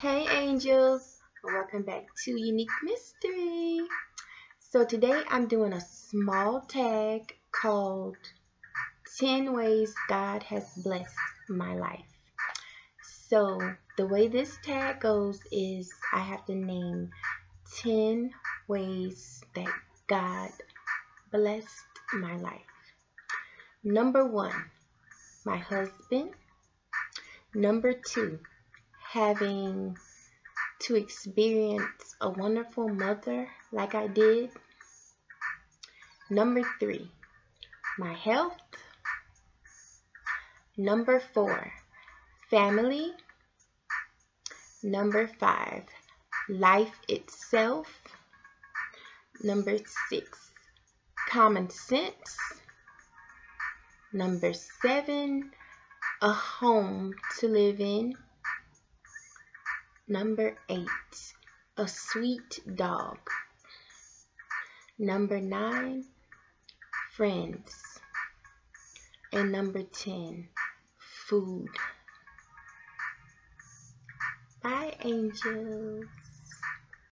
Hey angels, welcome back to Unique Mystery. So today I'm doing a small tag called 10 Ways God Has Blessed My Life. So the way this tag goes is I have to name 10 ways that God blessed my life. Number 1, my husband. Number 2, having to experience a wonderful mother like I did. Number 3, my health. Number 4, family. Number 5, life itself. Number 6, common sense. Number 7, a home to live in. Number 8, a sweet dog. Number 9, friends. And number 10, food. Bye, angels.